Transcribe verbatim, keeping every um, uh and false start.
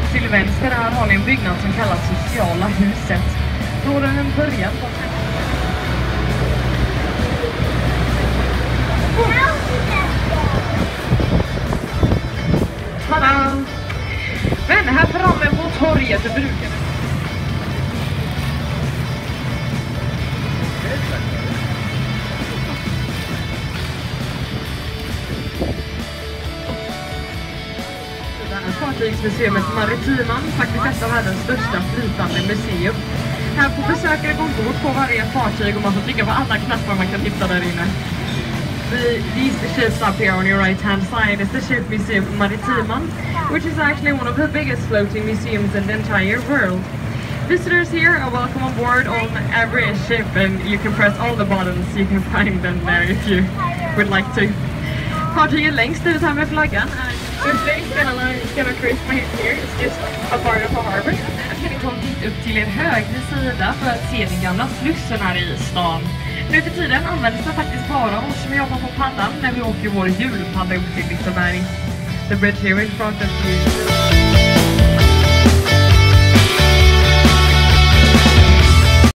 till vänster här har ni en byggnad som kallas Sociala huset. Då har den en början på Tada! Men här framme på torget brukar det... Fartygsmuseet Maritiman, faktiskt ett av världens största flytande museum. Här får besökare gå ombord på varje fartyg och man får trycka på alla knappar man kan hitta där inne. The, these ships up here on your right hand side is the ship museum Maritiman, which is actually one of the biggest floating museums in the entire world. Visitors here are welcome on board on every ship, and you can press all the buttons you can find them there if you would like to. Fartyget längst ut här med flaggan är It's gonna cruise my here. It's just a part of a harbor. Jag kan ta en titt upp till er högra sida för att se den gamla slussen här i stan. Nu för tiden används det faktiskt bara av oss som jobbar på paddan när vi åker vår julpadda upp till Liseberg. The bridge here in front of you.